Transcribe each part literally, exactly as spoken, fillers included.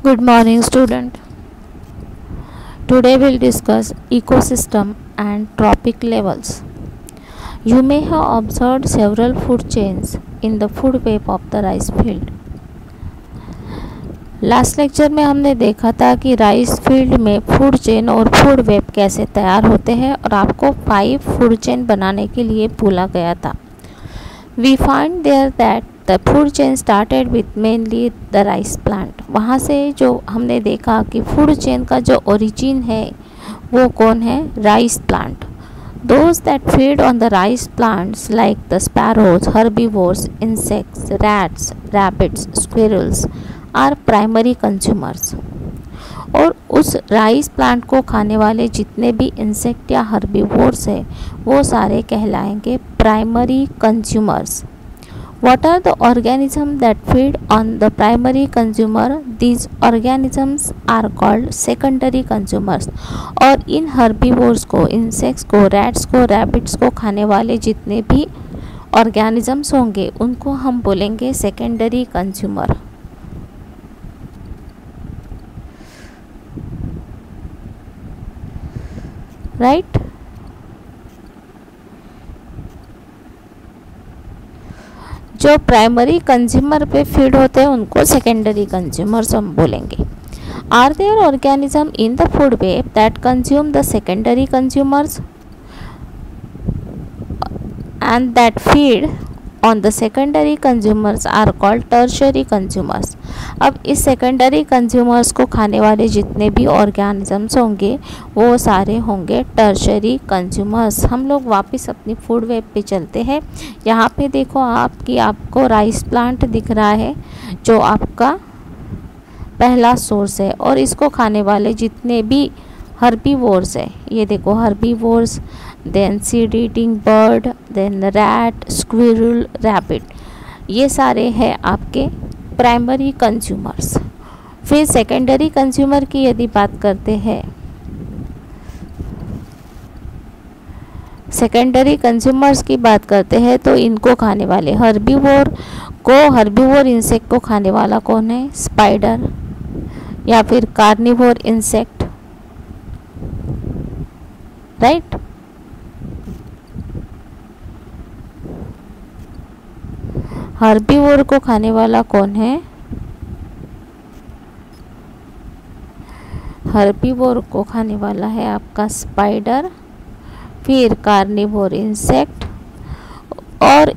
Good morning, student. Today we'll discuss ecosystem and trophic levels. You may have observed several food chains in the food web of the rice field. Last lecture में हमने देखा था कि rice field में food chain और food web कैसे तैयार होते हैं और आपको फाइव फूड चेन बनाने के लिए बोला गया था. We find there that the food chain started with mainly the rice plant. वहाँ से जो हमने देखा कि फूड चेन का जो ओरिजिन है वो कौन है? Rice plant. Those that feed on the rice plants like the sparrows, herbivores, insects, rats, rabbits, squirrels are primary consumers. और उस राइस प्लांट को खाने वाले जितने भी इंसेक्ट या हर्बीवोर्स है वो सारे कहलाएंगे primary consumers. What are the organisms that feed on the primary consumer? These organisms are called secondary consumers. और इन herbivores को, इंसेक्ट्स को, रैट्स को, रैबिट्स को खाने वाले जितने भी ऑर्गेनिजम्स होंगे उनको हम बोलेंगे सेकेंडरी कंज्यूमर. राइट. जो प्राइमरी कंज्यूमर पे फीड होते हैं उनको सेकेंडरी कंज्यूमर्स हम बोलेंगे. Are there organism in the food web that consume the secondary consumers and that feed on the secondary consumers are called tertiary consumers. अब इस secondary consumers को खाने वाले जितने भी ऑर्गेनिजम्स होंगे वो सारे होंगे टर्शरी कंज्यूमर्स. हम लोग वापस अपनी फूड वेब पे चलते हैं. यहाँ पे देखो आप कि आपको राइस प्लांट दिख रहा है जो आपका पहला सोर्स है और इसको खाने वाले जितने भी हर्बीवोर्स है, ये देखो herbivores, then seed eating bird, then rat, squirrel, rabbit, ये सारे हैं आपके प्राइमरी कंज्यूमर्स. फिर सेकेंडरी कंज्यूमर की यदि बात करते हैं, सेकेंडरी कंज्यूमर्स की बात करते हैं तो इनको खाने वाले हर्बीवोर को, हर्बीवोर इंसेक्ट को खाने वाला कौन है? स्पाइडर या फिर कार्निवोर इंसेक्ट. राइट. हर्बीवोर को खाने वाला कौन है? हर्बीवोर को खाने वाला है आपका स्पाइडर, फिर कार्निवोर इंसेक्ट, और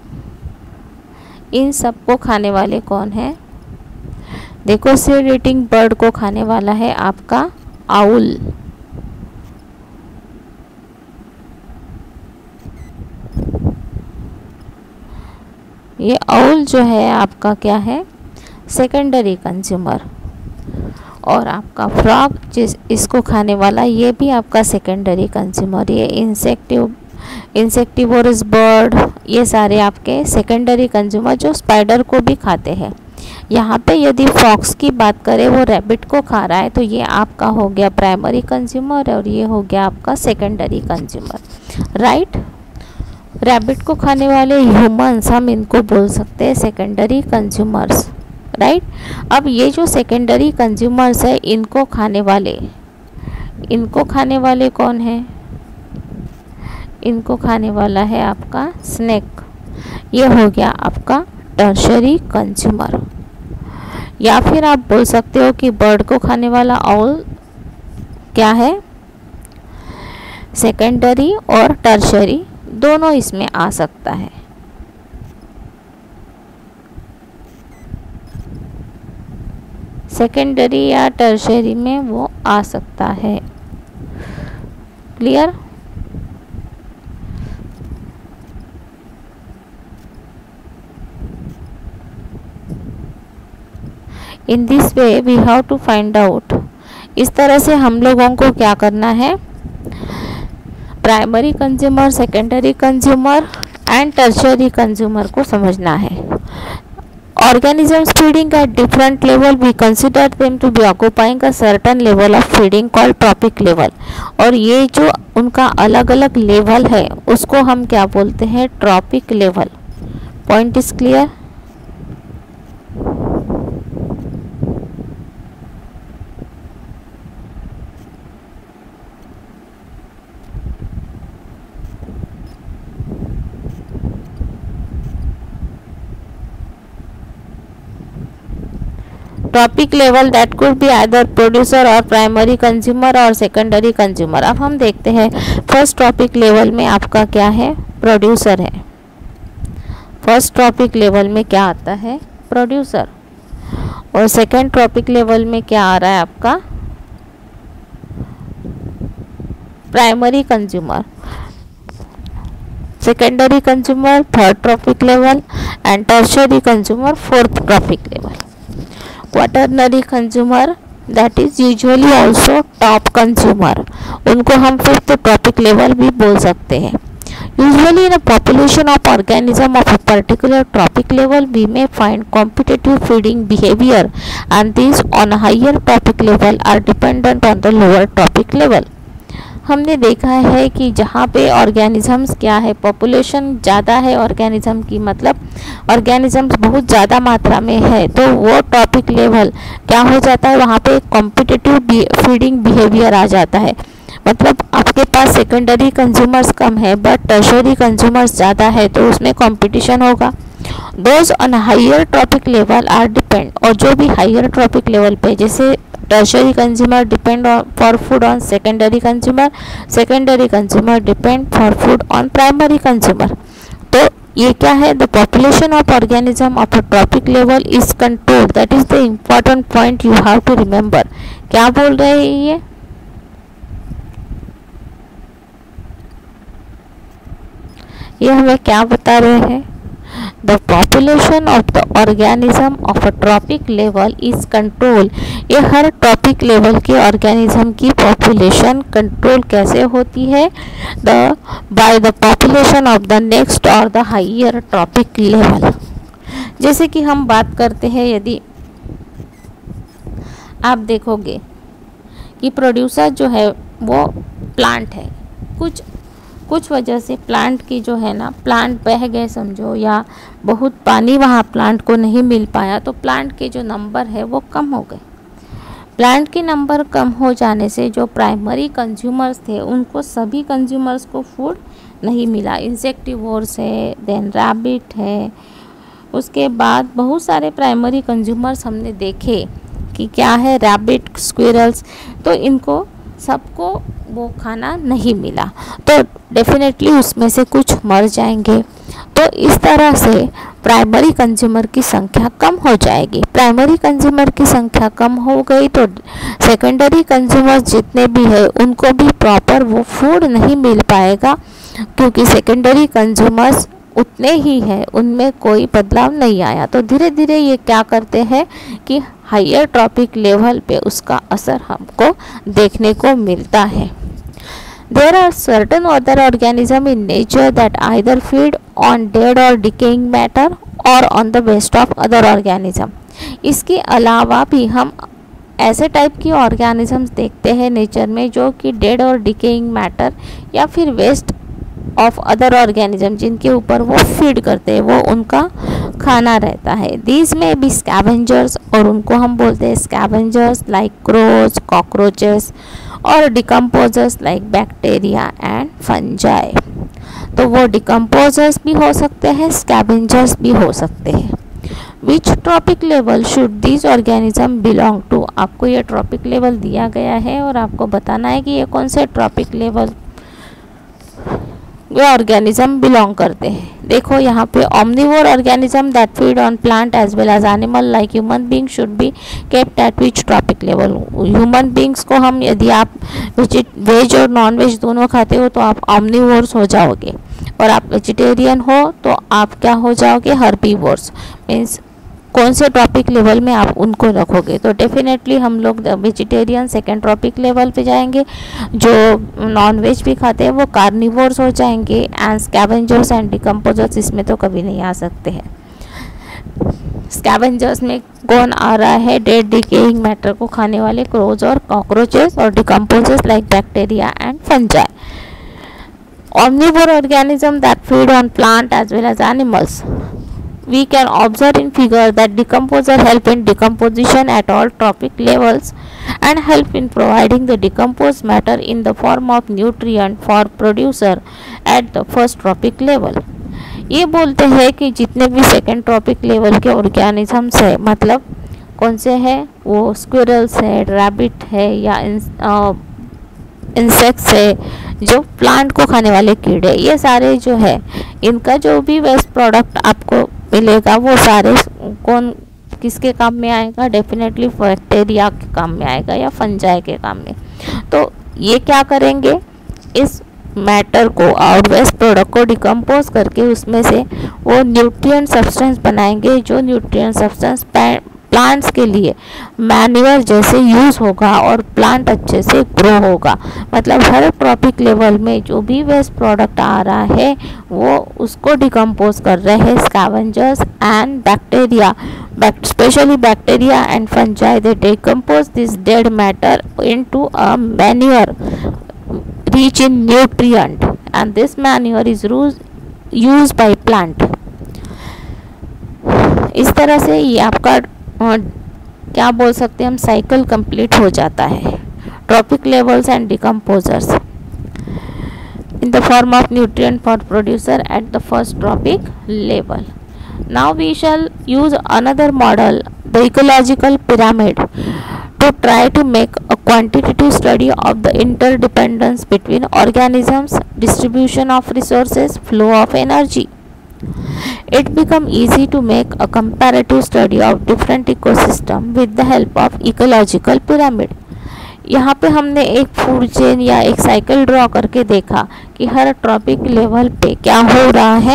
इन सब को खाने वाले कौन है? देखो सीड ईटिंग बर्ड को खाने वाला है आपका आउल. ये आउल जो है आपका क्या है? Secondary consumer. और आपका फ्रॉग जिस इसको खाने वाला ये भी आपका सेकेंडरी कंज्यूमर. ये इंसेक्टिव इंसेक्टिवोरस बर्ड, ये सारे आपके सेकेंडरी कंज्यूमर जो स्पाइडर को भी खाते हैं. यहाँ पे यदि फॉक्स की बात करें वो रैबिट को खा रहा है तो ये आपका हो गया प्राइमरी कंज्यूमर और ये हो गया आपका सेकेंडरी कंज्यूमर. राइट. रैबिट को खाने वाले ह्यूमंस हम इनको बोल सकते हैं सेकेंडरी कंज्यूमर्स. राइट. अब ये जो सेकेंडरी कंज्यूमर्स है इनको खाने वाले इनको खाने वाले कौन है? इनको खाने वाला है आपका स्नेक. ये हो गया आपका टर्शरी कंज्यूमर. या फिर आप बोल सकते हो कि बर्ड को खाने वाला आउल क्या है? सेकेंडरी और टर्शरी दोनों इसमें आ सकता है. सेकेंडरी या टर्शरी में वो आ सकता है. Clear. In this way we have to find out. इस तरह से हम लोगों को क्या करना है? Primary consumer, secondary consumer and tertiary consumer को समझना है. Organisms feeding at different level, we consider them to be occupying a certain level of feeding called trophic level. और ये जो उनका अलग अलग लेवल है उसको हम क्या बोलते हैं? Trophic level. Point is clear. Trophic level that could be either producer और प्राइमरी कंज्यूमर और सेकेंडरी कंज्यूमर। अब हम देखते हैं फर्स्ट ट्रॉपिक लेवल में आपका क्या है, प्रोड्यूसर है। फर्स्ट ट्रॉपिक लेवल में क्या आता है, प्रोड्यूसर। और सेकेंड ट्रॉपिक लेवल में क्या आ रहा है आपका, primary consumer, secondary consumer third trophic level and tertiary consumer fourth trophic level. Quaternary consumer that is usually also top consumer, उनको हम फिफ्थ ट्रॉपिक लेवल भी बोल सकते हैं। Usually in a population of organism of a particular tropic level, we may find competitive feeding behavior, and these on a higher tropic level are dependent on the lower tropic level. हमने देखा है कि जहाँ पे organisms क्या है, population ज़्यादा है ऑर्गेनिज्म की, मतलब ऑर्गेनिजम्स बहुत ज़्यादा मात्रा में है, तो वो टॉपिक लेवल क्या हो जाता है, वहाँ पे कॉम्पिटिटिव फीडिंग बिहेवियर आ जाता है। मतलब आपके पास सेकेंडरी कंज्यूमर्स कम है बट टर्शियरी कंज्यूमर्स ज़्यादा है, तो उसमें कंपटीशन होगा। Those on higher trophic level are depend, और जो भी हाइयर ट्रॉपिक लेवल पे, जैसे tertiary consumer depend for food on secondary consumer, secondary consumer depend for food on primary consumer. तो ये क्या है, the population of organism of a trophic level is control, that is the important point you have to remember. क्या बोल रहे हैं ये, ये हमें क्या बता रहे हैं, the population of the organism of a trophic level is control. ये हर ट्रॉपिक लेवल के ऑर्गेनिज्म की पॉपुलेशन कंट्रोल कैसे होती है, the by the population of the next और द हाइयर ट्रॉपिक लेवल। जैसे कि हम बात करते हैं, यदि आप देखोगे कि प्रोड्यूसर जो है वो प्लांट है, कुछ कुछ वजह से प्लांट की जो है ना, प्लांट बह गए समझो, या बहुत पानी वहाँ प्लांट को नहीं मिल पाया, तो प्लांट के जो नंबर है वो कम हो गए। प्लांट के नंबर कम हो जाने से जो प्राइमरी कंज्यूमर्स थे उनको, सभी कंज्यूमर्स को फूड नहीं मिला। इंसेक्टिवोर्स है, देन रैबिट है, उसके बाद बहुत सारे प्राइमरी कंज्यूमर्स हमने देखे कि क्या है, रैबिट, स्क्विरल्स, तो इनको सबको वो खाना नहीं मिला, तो डेफिनेटली उसमें से कुछ मर जाएंगे। तो इस तरह से प्राइमरी कंज्यूमर की संख्या कम हो जाएगी। प्राइमरी कंज्यूमर की संख्या कम हो गई तो सेकेंडरी कंज्यूमर्स जितने भी है उनको भी प्रॉपर वो फूड नहीं मिल पाएगा, क्योंकि सेकेंडरी कंज्यूमर्स उतने ही है, उनमें कोई बदलाव नहीं आया। तो धीरे धीरे ये क्या करते हैं कि हायर ट्रॉपिक लेवल पे उसका असर हमको देखने को मिलता है। There are certain other organisms in nature that either feed on dead or decaying matter or on the waste of other organism. इसके अलावा भी हम ऐसे टाइप की ऑर्गेनिजम्स देखते हैं नेचर में जो कि डेड और डिकेइंग मैटर या फिर वेस्ट ऑफ अदर ऑर्गेनिज्म, जिनके ऊपर वो फीड करते हैं, वो उनका खाना रहता है। दीज में भी स्कैवेंजर्स, और उनको हम बोलते हैं स्कैवेंजर्स लाइक क्रोज, कॉकरोचेस, और decomposers like bacteria and fungi. तो वो डिकम्पोजर्स भी हो सकते हैं, स्कैवेंजर्स भी हो सकते हैं। Which trophic level should this organism belong to, आपको ये ट्रॉपिक लेवल दिया गया है और आपको बताना है कि ये कौन से ट्रॉपिक लेवल वे ऑर्गेनिज्म बिलोंग करते हैं। देखो यहाँ पे omnivore organism that feed on plant as well as animal like human being should be kept at which tropic level। Human beings को हम, यदि आप वेज और नॉन वेज दोनों खाते हो तो आप omnivores हो जाओगे, और आप वेजिटेरियन हो तो आप क्या हो जाओगे, हर्बीवोर्स। मीन्स कौन से ट्रॉपिक लेवल में आप उनको रखोगे, तो डेफिनेटली हम लोग वेजिटेरियन सेकेंड ट्रॉपिक लेवल पे जाएंगे। जो नॉन वेज भी खाते हैं वो कार्निवोर्स हो जाएंगे, एंड स्कैवेंजर्स एंड डिकम्पोजर्स इसमें तो कभी नहीं आ सकते हैं। स्कैवेंजर्स में कौन आ रहा है, डेड डिकेइंग मैटर को खाने वाले क्रोज और कॉकरोचेस, और decomposers like bacteria and fungi. omnivore organism that feed on plant as well as animals, we can observe in figure that decomposer help in decomposition at all tropic levels and help in providing the decomposed matter in the form of nutrient for producer at the first tropic level। ये बोलते हैं कि जितने भी second trophic level के organisms है, मतलब कौन से है, वो स्क्विरल्स है, रैबिट है या इंसेक्ट्स है, जो प्लांट को खाने वाले कीड़े, ये सारे जो है इनका जो भी वेस्ट प्रोडक्ट आपको मिलेगा वो सारे कौन किसके काम में आएगा, डेफिनेटली बैक्टीरिया के काम में आएगा या फंजाई के काम में। तो ये क्या करेंगे, इस मैटर को और वेस्ट प्रोडक्ट को डिकम्पोज करके उसमें से वो न्यूट्रिएंट सब्सटेंस बनाएंगे, जो न्यूट्रिएंट सब्सटेंस प्लांट्स के लिए मैन्योर जैसे यूज़ होगा और प्लांट अच्छे से ग्रो होगा। मतलब हर ट्रॉपिक लेवल में जो भी वेस्ट प्रोडक्ट आ रहा है वो उसको डिकम्पोज कर रहे हैं scavengers and bacteria, specially bacteria and fungi, they decompose this dead matter into a manure rich in nutrient and this manure is used by plant। इस तरह से ये आपका क्या बोल सकते हैं हम, साइकिल कंप्लीट हो जाता है। Trophic levels and decomposers in the form of nutrient for producer at the first tropic level। Now we shall use another model, the ecological pyramid, to try to make a quantitative study of the interdependence between organisms, distribution of resources, flow of energy। It become easy to make a comparative study of different ecosystem with the help of ecological pyramid। यहाँ पे हमने एक food chain या एक cycle draw करके देखा कि हर trophic level पे क्या हो रहा है।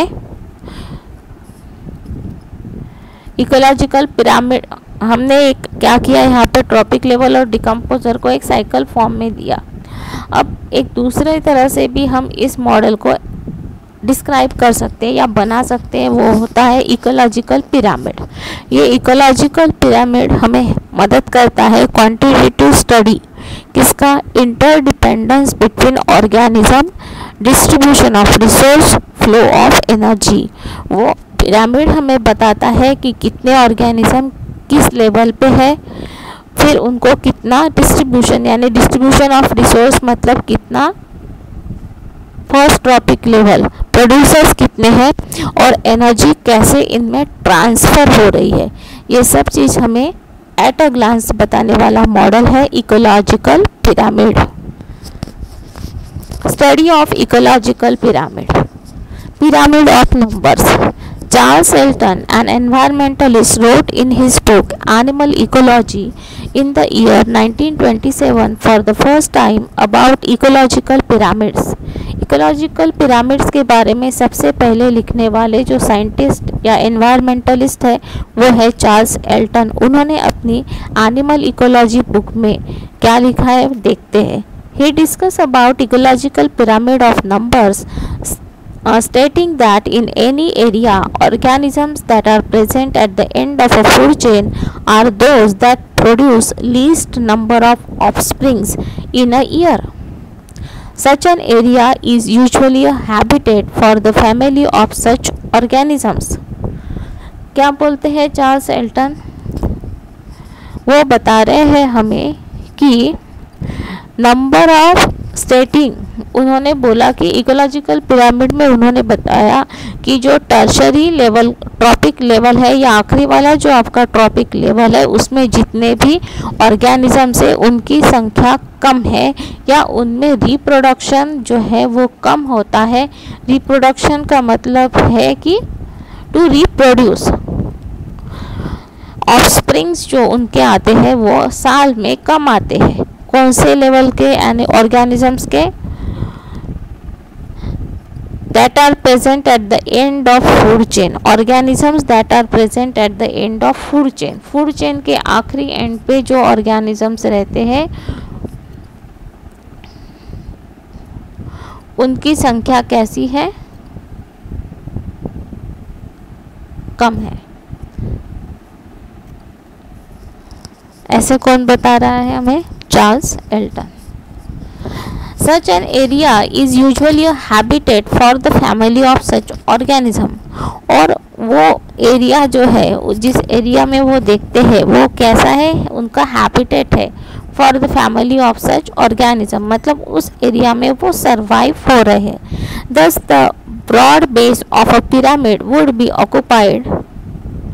इकोलॉजिकल पिरामिड हमने एक क्या किया, यहाँ पे ट्रॉपिक लेवल और डिकम्पोजर को एक साइकिल फॉर्म में दिया। अब एक दूसरे तरह से भी हम इस मॉडल को डिस्क्राइब कर सकते हैं या बना सकते हैं, वो होता है इकोलॉजिकल पिरामिड। ये इकोलॉजिकल पिरामिड हमें मदद करता है क्वांटिटेटिव स्टडी किसका, interdependence between organism, distribution of resource, flow of energy. वो पिरामिड हमें बताता है कि कितने ऑर्गेनिज्म किस लेवल पे है, फिर उनको कितना डिस्ट्रीब्यूशन यानी डिस्ट्रीब्यूशन ऑफ रिसोर्स मतलब कितना फर्स्ट ट्रॉपिक लेवल प्रोड्यूसर्स कितने हैं और एनर्जी कैसे इनमें ट्रांसफ़र हो रही है। ये सब चीज़ हमें एट अ ग्लांस बताने वाला मॉडल है ecological pyramid. Study of ecological pyramid, pyramid of numbers. Charles Elton, an environmentalist, wrote in his book Animal Ecology in the year nineteen twenty-seven for the first time about ecological pyramids। Ecological pyramids के बारे में सबसे पहले लिखने वाले जो scientist या environmentalist है वो है चार्ल्स एल्टन। उन्होंने अपनी एनिमल इकोलॉजी बुक में क्या लिखा है देखते हैं। He discuss about ecological pyramid of numbers, Uh, stating that in any area organisms that are present at the end of a food chain are those that produce least number of offsprings in a year। Such an area is usually a habitat for the family of such organisms। क्या बोलते हैं Charles Elton, वो बता रहे हैं हमें कि number of स्टेटिंग, उन्होंने बोला कि इकोलॉजिकल पिरामिड में उन्होंने बताया कि जो टर्शरी लेवल ट्रॉपिक लेवल है या आखिरी वाला जो आपका ट्रॉपिक लेवल है उसमें जितने भी ऑर्गेनिजम्स है उनकी संख्या कम है या उनमें रिप्रोडक्शन जो है वो कम होता है। रिप्रोडक्शन का मतलब है कि टू रिप्रोड्यूस, ऑफस्प्रिंग्स जो उनके आते हैं वो साल में कम आते हैं। कौन से लेवल के यानी ऑर्गेनिजम्स के, that are present at the end of food chain, organisms that are present at the end of food chain। food chain के आखिरी एंड पे जो organisms रहते हैं उनकी संख्या कैसी है, कम है। ऐसे कौन बता रहा है हमें, Charles Elton. Such an area is usually a habitat for the family of such organism। और वो एरिया जो है जिस एरिया में वो देखते हैं वो कैसा है, उनका हैबिटेट है for the family of such organism, मतलब उस एरिया में वो सर्वाइव हो रहे हैं। Thus the broad base of a pyramid would be occupied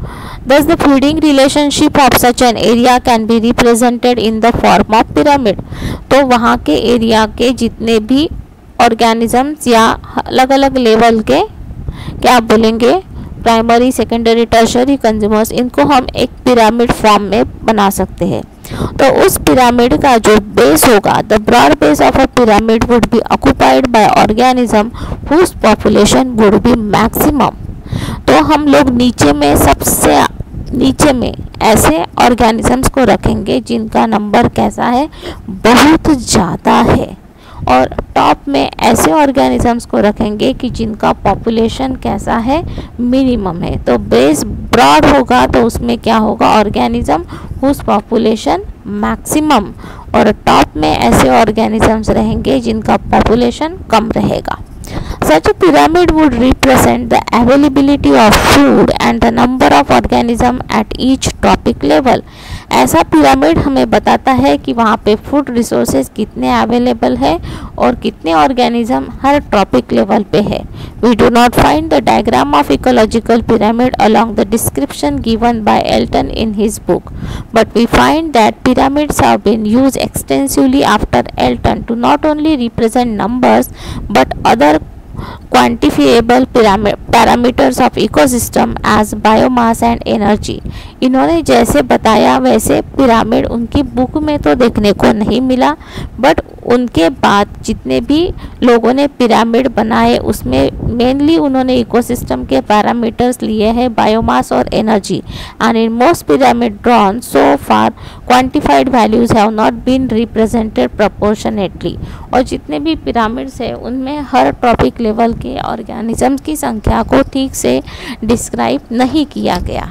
Thus the feeding relationship of such an area can be represented in the form of pyramid. तो वहाँ के एरिया के जितने भी ऑर्गेनिजम्स या अलग अलग लेवल के क्या आप बोलेंगे प्राइमरी सेकेंडरी टर्शरी कंज्यूमर्स, इनको हम एक पिरामिड फॉर्म में बना सकते हैं। तो उस पिरामिड का जो बेस होगा, the broad base of a pyramid would be occupied by organism whose population would be maximum. तो हम लोग नीचे में सबसे नीचे में ऐसे ऑर्गेनिजम्स को रखेंगे जिनका नंबर कैसा है, बहुत ज़्यादा है, और टॉप में ऐसे ऑर्गेनिजम्स को रखेंगे कि जिनका पॉपुलेशन कैसा है, मिनिमम है। तो बेस ब्रॉड होगा तो उसमें क्या होगा, ऑर्गेनिज्म हुज पॉपुलेशन मैक्सिमम, और टॉप में ऐसे ऑर्गेनिजम्स रहेंगे जिनका पॉपुलेशन कम रहेगा। Such a pyramid would represent the availability of food and the number of organisms at each trophic level. ऐसा पिरामिड हमें बताता है कि वहाँ पे फूड रिसोर्सेज कितने अवेलेबल है और कितने ऑर्गेनिज्म हर ट्रॉपिक लेवल पे है। We do not find the diagram of ecological pyramid along the description given by Elton in his book, but we find that pyramids have been used extensively after Elton to not only represent numbers but other quantifiable parameters of ecosystem as biomass and energy. इन्होंने जैसे बताया वैसे pyramid उनकी book में तो देखने को नहीं मिला, बट उनके बाद जितने भी लोगों ने पिरामिड बनाए उसमें मेनली उन्होंने इकोसिस्टम के पैरामीटर्स लिए हैं, बायोमास और energy, and in most pyramid drawn so far quantified values have not been represented proportionately. और जितने भी पिरामिड्स हैं उनमें हर ट्रॉपिक लेवल के ऑर्गेनिजम्स की संख्या को ठीक से डिस्क्राइब नहीं किया गया।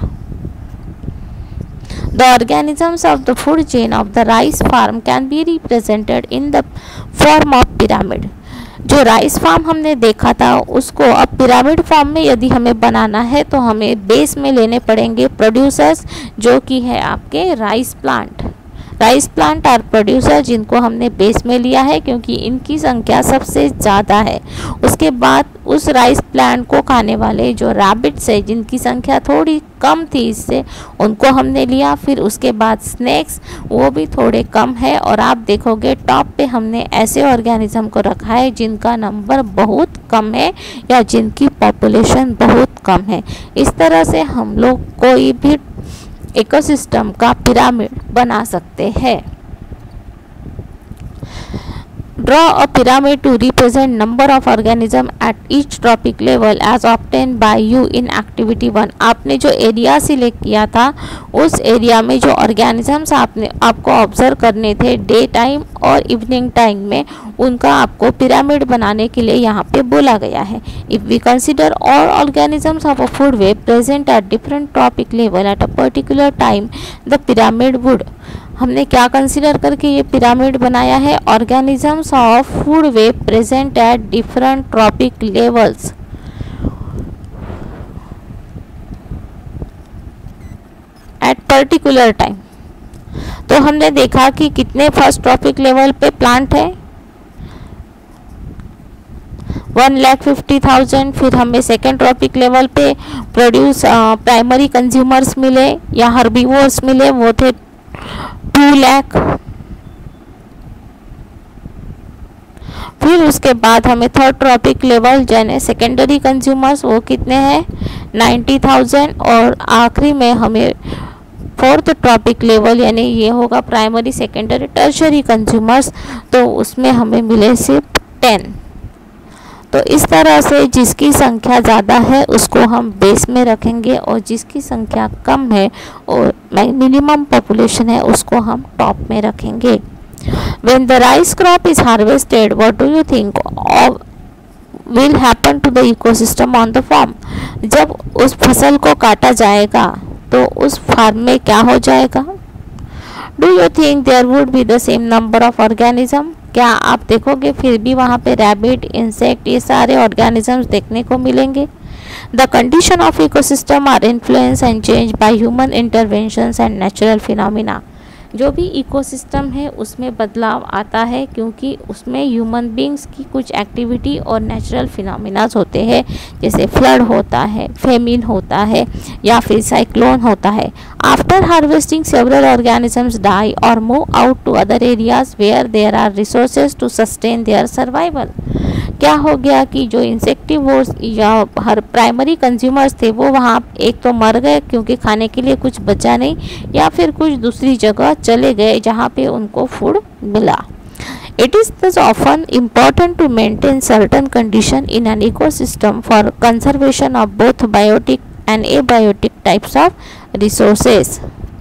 The organisms of the food chain of the rice farm can be represented in the form of pyramid. जो राइस फार्म हमने देखा था उसको अब पिरामिड फॉर्म में यदि हमें बनाना है तो हमें बेस में लेने पड़ेंगे प्रोड्यूसर्स, जो कि है आपके राइस प्लांट। राइस प्लांट और प्रोड्यूसर जिनको हमने बेस में लिया है क्योंकि इनकी संख्या सबसे ज़्यादा है। उसके बाद उस राइस प्लांट को खाने वाले जो रैबिट्स है जिनकी संख्या थोड़ी कम थी इससे, उनको हमने लिया। फिर उसके बाद स्नेक्स, वो भी थोड़े कम है, और आप देखोगे टॉप पे हमने ऐसे ऑर्गेनिज्म को रखा है जिनका नंबर बहुत कम है या जिनकी पॉपुलेशन बहुत कम है। इस तरह से हम लोग कोई भी इकोसिस्टम का पिरामिड बना सकते हैं। Draw a pyramid to represent number of organism at each trophic level as obtained by you in activity one. आपने जो एरिया सिलेक्ट किया था उस एरिया में जो ऑर्गेनिजम्स आपने आपको ऑब्जर्व करने थे डे टाइम और इवनिंग टाइम में, उनका आपको पिरामिड बनाने के लिए यहाँ पे बोला गया है। If we consider all organisms of a food web present at different trophic level at a particular time, the pyramid would, हमने क्या कंसीडर करके ये पिरामिड बनाया है, organisms of food web present at different trophic levels at particular time. तो हमने देखा कि कितने फर्स्ट ट्रॉपिक लेवल पे प्लांट है, वन लैख फिफ्टी थाउजेंड। फिर हमें सेकेंड ट्रॉपिक लेवल पे प्रोड्यूस प्राइमरी कंज्यूमर्स मिले या हर्बीवोर्स मिले, वो थे टू लैख। फिर उसके बाद हमें थर्ड ट्रॉपिक लेवल यानी सेकेंडरी कंज्यूमर्स वो कितने हैं, नाइन्टी थाउजेंड। और आखिरी में हमें फोर्थ ट्रॉपिक लेवल यानी ये होगा प्राइमरी सेकेंडरी टर्शरी कंज्यूमर्स, तो उसमें हमें मिले सिर्फ टेन। तो इस तरह से जिसकी संख्या ज़्यादा है उसको हम बेस में रखेंगे और जिसकी संख्या कम है और मिनिमम पॉपुलेशन है उसको हम टॉप में रखेंगे। When the rice crop is harvested, what do you think of will happen to the ecosystem on the farm? जब उस फसल को काटा जाएगा तो उस फार्म में क्या हो जाएगा? Do you think there would be the same number of organism? क्या आप देखोगे फिर भी वहाँ पे रैबिट, इंसेक्ट, ये सारे ऑर्गेनिजम्स देखने को मिलेंगे? The condition of ecosystem are influenced and changed by human interventions and natural phenomena. जो भी इकोसिस्टम है उसमें बदलाव आता है, क्योंकि उसमें ह्यूमन बींग्स की कुछ एक्टिविटी और नेचुरल फिनोमिनाज होते हैं, जैसे फ्लड होता है, फेमिन होता है या फिर साइक्लोन होता है। After harvesting several organisms die और move out to other areas where there are resources to sustain their survival. क्या हो गया कि जो इंसेक्टिवोर्स या हर प्राइमरी कंज्यूमर्स थे वो वहाँ एक तो मर गए क्योंकि खाने के लिए कुछ बचा नहीं, या फिर कुछ दूसरी जगह चले गए जहाँ पे उनको फूड मिला। It is thus often important to maintain certain condition in an ecosystem for conservation of both biotic and abiotic types of resources।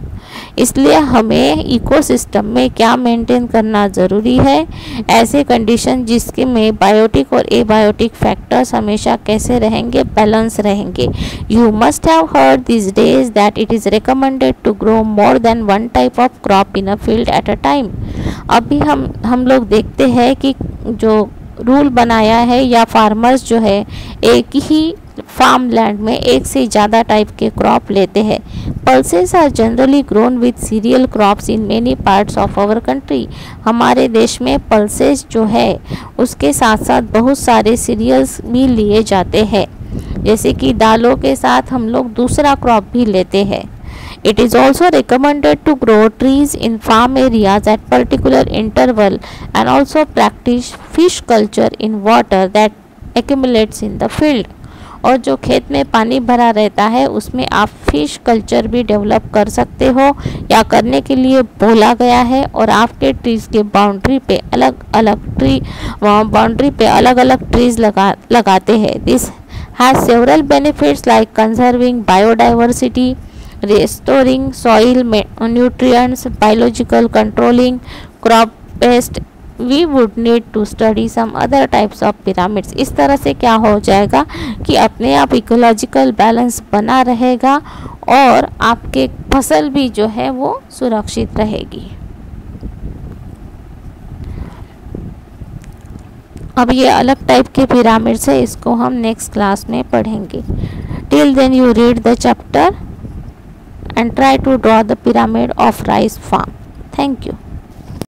इसलिए हमें इकोसिस्टम में क्या मेंटेन करना ज़रूरी है, ऐसे कंडीशन जिसके में बायोटिक और एबायोटिक फैक्टर्स हमेशा कैसे रहेंगे, बैलेंस रहेंगे। You must have heard this days that it is recommended to grow more than one type of crop in a field at a time. अभी हम हम लोग देखते हैं कि जो रूल बनाया है या फार्मर्स जो है एक ही फार्म लैंड में एक से ज़्यादा टाइप के क्रॉप लेते हैं। Pulses are generally grown with cereal crops in many parts of our country. हमारे देश में पल्सेस जो है उसके साथ साथ बहुत सारे सीरियल्स भी लिए जाते हैं, जैसे कि दालों के साथ हम लोग दूसरा क्रॉप भी लेते हैं। It is also recommended to grow trees in farm areas at particular interval and also practice fish culture in water that accumulates in the field। और जो खेत में पानी भरा रहता है उसमें आप फिश कल्चर भी डेवलप कर सकते हो या करने के लिए बोला गया है, और आपके ट्रीज के बाउंड्री पे अलग अलग ट्री बाउंड्री पे अलग अलग ट्रीज लगा लगाते हैं। This has several benefits like conserving biodiversity, restoring soil nutrients, biological controlling crop pest। we would need to study some other types of pyramids। इस तरह से क्या हो जाएगा कि अपने आप इकोलॉजिकल बैलेंस बना रहेगा और आपके फसल भी जो है वो सुरक्षित रहेगी। अब ये अलग टाइप के पिरामिड्स है, इसको हम नेक्स्ट क्लास में पढ़ेंगे। Till then you read the chapter and try to draw the pyramid of rice farm। Thank you।